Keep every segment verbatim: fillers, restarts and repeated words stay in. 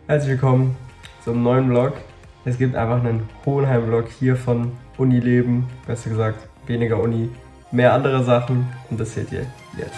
Herzlich willkommen zum neuen Vlog. Es gibt einfach einen Hohenheim-Vlog hier von Unileben, besser gesagt weniger Uni, mehr andere Sachen und das seht ihr jetzt.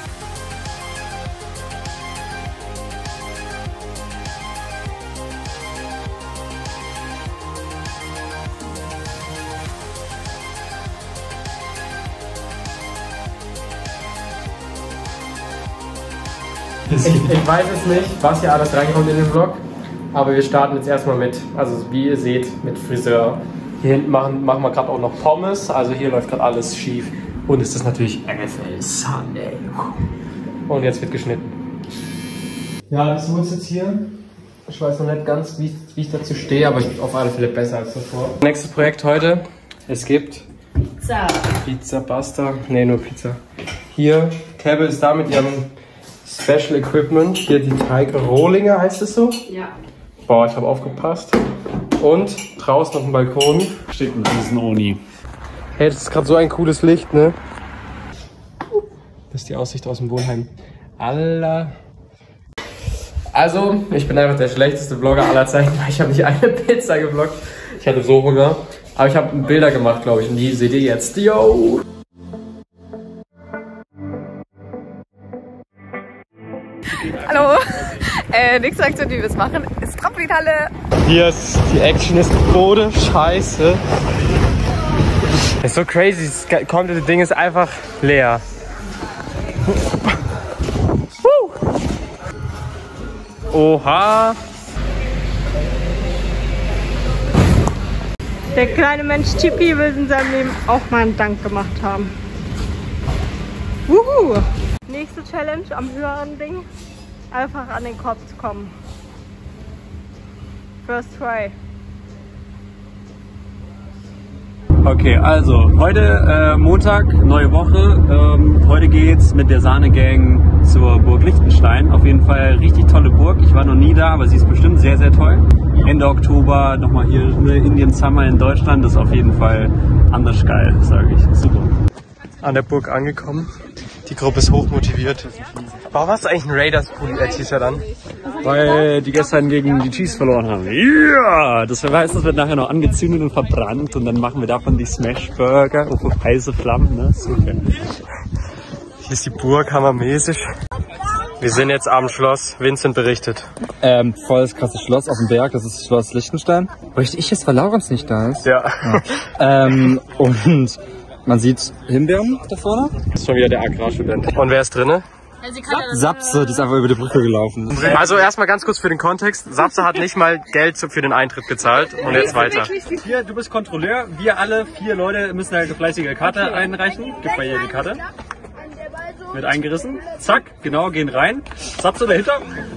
Ich, ich weiß es nicht, was hier alles reinkommt in den Vlog, aber wir starten jetzt erstmal mit, also wie ihr seht, mit Friseur. Hier hinten machen, machen wir gerade auch noch Pommes, also hier läuft gerade alles schief und es ist natürlich N F L Sunday. Und jetzt wird geschnitten. Ja, das ist uns jetzt hier. Ich weiß noch nicht ganz, wie, wie ich dazu stehe, aber ich bin auf alle Fälle besser als davor. Nächstes Projekt heute, es gibt Pizza. Pizza, Pasta, ne nur Pizza. Hier, Cabell ist da mit ihrem Special Equipment. Hier die Teig-Rohlinge, heißt es so? Ja. Boah, ich habe aufgepasst. Und draußen auf dem Balkon steht ein riesen Oni. Hey, das ist gerade so ein cooles Licht, ne? Das ist die Aussicht aus dem Wohnheim. Allah. Also, ich bin einfach der schlechteste Vlogger aller Zeiten, weil ich habe nicht eine Pizza gevloggt. Ich hatte so Hunger. Aber ich habe Bilder gemacht, glaube ich, und die seht ihr jetzt. Yo! Hallo, äh, nächste Aktion, die wir jetzt machen, ist Trampolinhalle. Hier ist die Action, ist Tode, scheiße. Ist so crazy, das komplette Ding ist einfach leer. Oha! Der kleine Mensch Chippy will in seinem Leben auch mal einen Dank gemacht haben. Wuhu! Nächste Challenge am höheren Ding. Einfach an den Korb zu kommen. First try. Okay, also heute äh, Montag, neue Woche. Ähm, heute geht's mit der Sahne-Gang zur Burg Lichtenstein. Auf jeden Fall richtig tolle Burg. Ich war noch nie da, aber sie ist bestimmt sehr, sehr toll. Ende Oktober nochmal hier eine Indian Summer in Deutschland. Das ist auf jeden Fall anders geil, sage ich. Super. An der Burg angekommen. Die Gruppe ist hochmotiviert. Warum hast du eigentlich ein Raiders-T-Shirt an? Weil die gestern gegen die Chiefs verloren haben. Ja! Yeah! Das heißt, das wird nachher noch angezündet und verbrannt und dann machen wir davon die Smash-Burger auf heiße Flammen. Ne? Super. Hier ist die Burg, hammermäßig. Wir sind jetzt am Schloss. Vincent berichtet. Ähm, voll das krasse Schloss auf dem Berg, das ist Schloss Lichtenstein. Berichte ich jetzt, weil Laurens nicht da ist? Ja. ja. Ähm, und man sieht Himbeeren da vorne. Das ist schon wieder der Agrarstudent. Und wer ist drinne? Sapse, die ist einfach über die Brücke gelaufen. Also erstmal ganz kurz für den Kontext. Sapse hat nicht mal Geld für den Eintritt gezahlt und jetzt weiter. Hier, du bist Kontrolleur. Wir alle vier Leute müssen eine fleißige Karte einreichen. Gib mal hier die Karte. Wird eingerissen. Zack, genau, gehen rein. Sapse dahinter.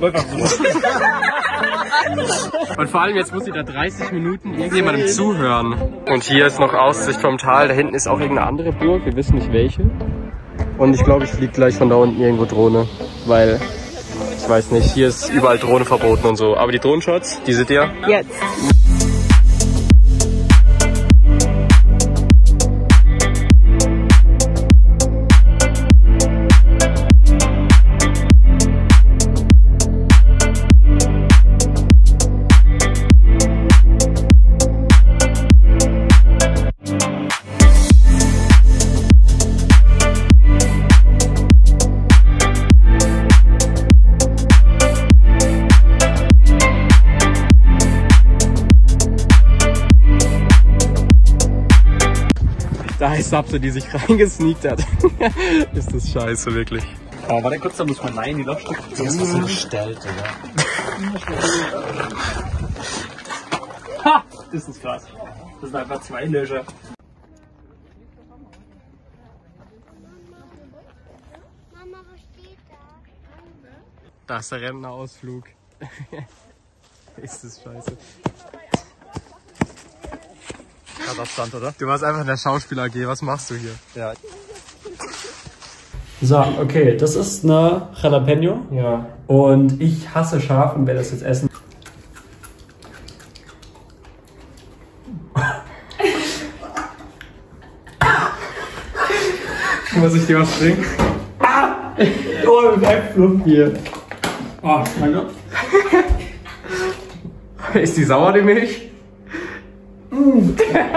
Und vor allem jetzt muss ich da dreißig Minuten irgendjemandem zuhören. Und hier ist noch Aussicht vom Tal. Da hinten ist auch irgendeine andere Burg. Wir wissen nicht welche. Und ich glaube, ich fliege gleich von da unten irgendwo Drohne, weil, ich weiß nicht, hier ist überall Drohne verboten und so. Aber die Drohnenshots, die seht ihr? Jetzt. Da ist Sapse, die sich reingesneakt hat. Ist das scheiße, wirklich. Oh, warte kurz, da muss man rein, die Lochstücke. Das ist so gestellt, oder? Ha! Das ist krass. Das sind einfach zwei Löcher. Mama, was steht da? Da ist der Rentnerausflug. Ist das scheiße. Kasachstand, oder? Du warst einfach in der Schauspiel-A G, was machst du hier? Ja. So, okay, das ist eine Jalapeno. Ja. Und ich hasse scharf und werde das jetzt essen. Muss ich dir was bringen? Ah! Oh, im Äpfelfluff hier. Oh, danke. Ist die sauer, die Milch? Mm.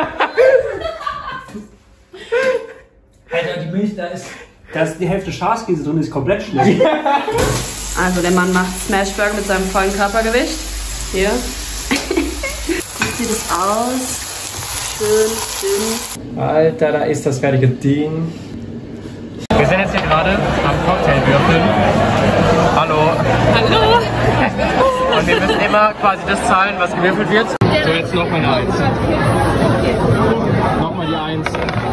Alter, die Milch, da ist, da ist die Hälfte Schafskäse drin, ist komplett schlecht. Also der Mann macht Smashburger mit seinem vollen Körpergewicht. Hier. Wie sieht es aus? Schön dünn. Alter, da ist das fertige Ding. Wir sind jetzt hier gerade am Cocktailwürfeln. Hallo. Hallo. Und wir müssen immer quasi das zahlen, was gewürfelt wird. So, jetzt nochmal eine Eins. Nochmal die Eins.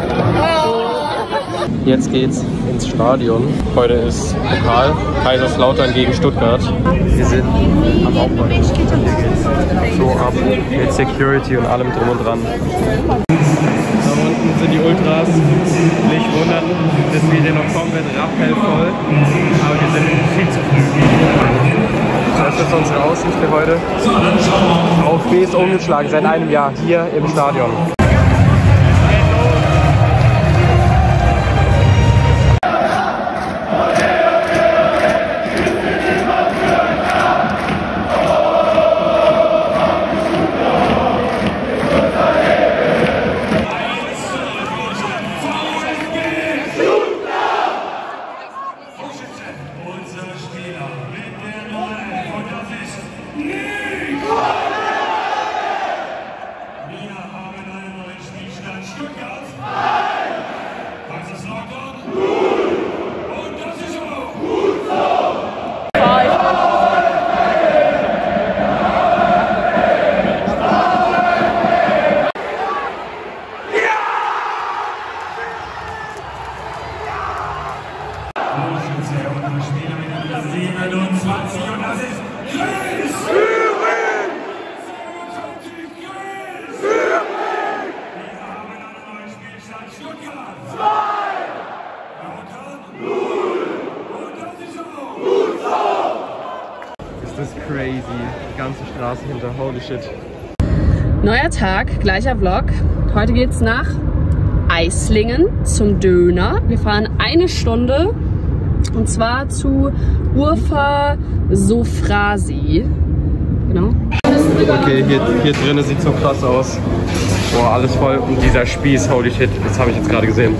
Jetzt geht's ins Stadion. Heute ist Pokal. Kaiserslautern gegen Stuttgart. Wir sind am Aufbau. Hier geht's so ab mit Security und allem drum und dran. Da unten sind die Ultras. Nicht wundern, das Video noch komplett rappellvoll. Aber wir sind viel zu früh. Das ist unsere Aussicht für heute. VfB ist umgeschlagen seit einem Jahr hier im Stadion. Das ist crazy. Die ganze Straße hinter. Holy shit. Neuer Tag, gleicher Vlog. Heute geht's nach Eislingen zum Döner. Wir fahren eine Stunde und zwar zu Urfa Sofrasi. Genau. Okay, hier, hier drinnen sieht so krass aus. Boah, alles voll. Und dieser Spieß, holy shit, das habe ich jetzt gerade gesehen.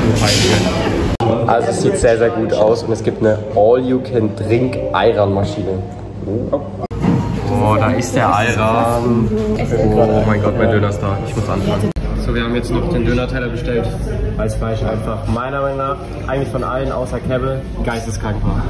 Also es sieht sehr, sehr gut aus und es gibt eine All-You-Can-Drink-Ayran-Maschine. Oh. Oh, da ist der Ayran. Oh mein Gott, mein Döner ist da. Ich muss anfangen. So, wir haben jetzt noch den Döner-Teller bestellt, weil das Fleisch einfach meiner Meinung nach eigentlich von allen außer Kebbe geisteskrank war.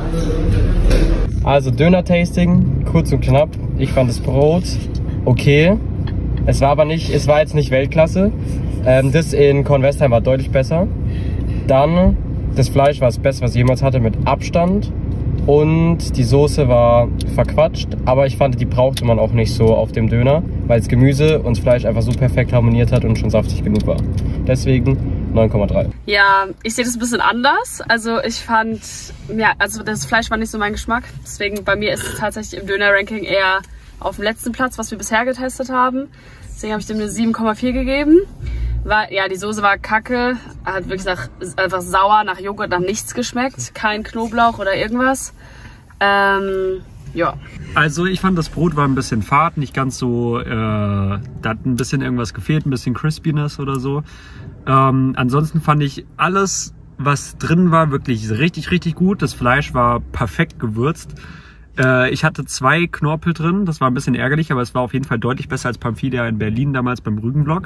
Also Döner-Tasting, kurz und knapp. Ich fand das Brot okay. Es war aber nicht, es war jetzt nicht Weltklasse. Ähm, das in Kornwestheim war deutlich besser. Dann das Fleisch war das Beste, was ich jemals hatte, mit Abstand. Und die Soße war verquatscht, aber ich fand, die brauchte man auch nicht so auf dem Döner, weil das Gemüse und das Fleisch einfach so perfekt harmoniert hat und schon saftig genug war. Deswegen neun Komma drei. Ja, ich sehe das ein bisschen anders. Also ich fand, ja, also das Fleisch war nicht so mein Geschmack. Deswegen bei mir ist es tatsächlich im Döner-Ranking eher auf dem letzten Platz, was wir bisher getestet haben. Deswegen habe ich dem eine sieben Komma vier gegeben. War, ja, die Soße war kacke, hat wirklich nach, einfach sauer, nach Joghurt, nach nichts geschmeckt. Kein Knoblauch oder irgendwas. Ähm, ja. Also ich fand, das Brot war ein bisschen fad, nicht ganz so, äh, da hat ein bisschen irgendwas gefehlt, ein bisschen Crispiness oder so. Ähm, ansonsten fand ich alles, was drin war, wirklich richtig, richtig gut. Das Fleisch war perfekt gewürzt. Äh, ich hatte zwei Knorpel drin, das war ein bisschen ärgerlich, aber es war auf jeden Fall deutlich besser als Pamphilia in Berlin damals beim Rügenblock.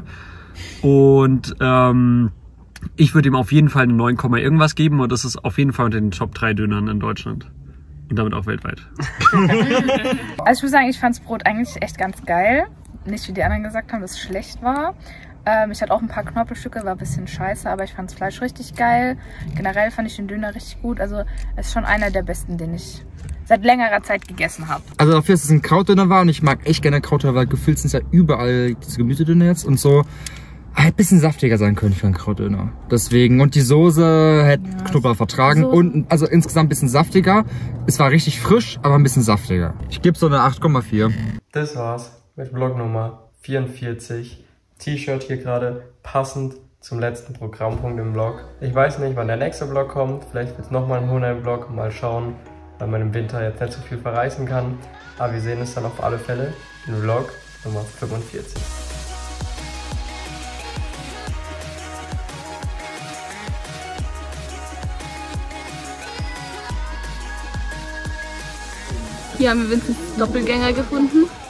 Und ähm, ich würde ihm auf jeden Fall eine neun, irgendwas geben und das ist auf jeden Fall unter den Top drei Dönern in Deutschland. Und damit auch weltweit. Also ich muss sagen, ich fand das Brot eigentlich echt ganz geil. Nicht wie die anderen gesagt haben, dass es schlecht war. Ähm, ich hatte auch ein paar Knorpelstücke, war ein bisschen scheiße, aber ich fand das Fleisch richtig geil. Generell fand ich den Döner richtig gut. Also es ist schon einer der besten, den ich seit längerer Zeit gegessen habe. Also dafür, dass es ein Krautdöner war und ich mag echt gerne Krautdöner, weil gefühlt sind es ja überall diese Gemüsedöner jetzt und so. Hätte ein bisschen saftiger sein können für einen Krautdöner. Deswegen, und die Soße hätte ja, Knoblauch vertragen so. Und also insgesamt ein bisschen saftiger. Es war richtig frisch, aber ein bisschen saftiger. Ich gebe so eine acht Komma vier. Das war's mit Vlog Nummer vierundvierzig. T-Shirt hier gerade passend zum letzten Programmpunkt im Vlog. Ich weiß nicht, wann der nächste Vlog kommt. Vielleicht wird es nochmal ein Hohenheim-Vlog. Mal schauen. weil man im Winter jetzt nicht so viel verreisen kann. Aber wir sehen es dann auf alle Fälle in Vlog Nummer fünfundvierzig. Hier haben wir Vinzens Doppelgänger gefunden.